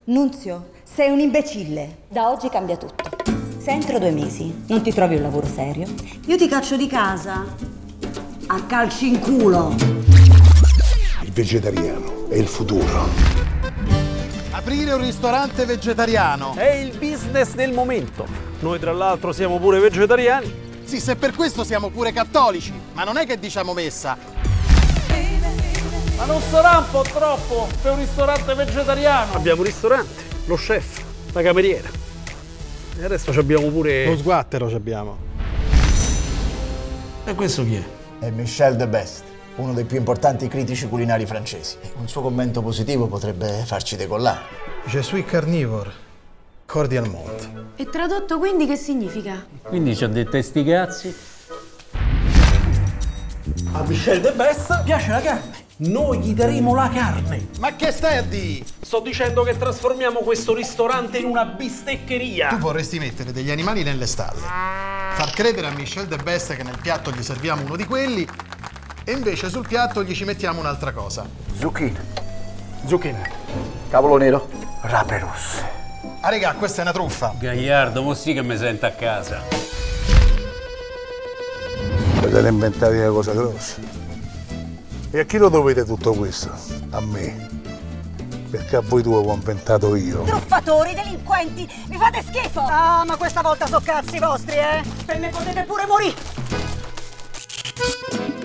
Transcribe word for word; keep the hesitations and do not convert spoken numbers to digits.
Nunzio, sei un imbecille. Da oggi cambia tutto. Se entro due mesi non ti trovi un lavoro serio, io ti caccio di casa a calci in culo. Il vegetariano è il futuro. Aprire un ristorante vegetariano è il business del momento. Noi tra l'altro siamo pure vegetariani. Sì, se per questo siamo pure cattolici, ma non è che diciamo messa. Ma non sarà un po' troppo per un ristorante vegetariano? Abbiamo un ristorante, lo chef, la cameriera. E adesso abbiamo pure... Lo sguattero abbiamo. E questo chi è? È Michel de Best, uno dei più importanti critici culinari francesi. Un suo commento positivo potrebbe farci decollare. Je suis carnivore, cordial monde. E tradotto quindi che significa? Quindi ci ha detto sti cazzi. A Michel de Best piace la carne. Noi gli daremo la carne. Ma che stai a dire? Sto dicendo che trasformiamo questo ristorante in una bisteccheria. Tu vorresti mettere degli animali nelle stalle, far credere a Michel de Best che nel piatto gli serviamo uno di quelli e invece sul piatto gli ci mettiamo un'altra cosa. Zucchine, Zucchine. cavolo nero, rape rosse. Ah regà, questa è una truffa. Gagliardo, mo sì che mi sento a casa. Potete inventare una cosa grossa. E a chi lo dovete tutto questo? A me. Perché a voi due ho inventato io. Truffatori, delinquenti, mi fate schifo! Ah, ma questa volta so cazzi vostri, eh! E ne potete pure morire!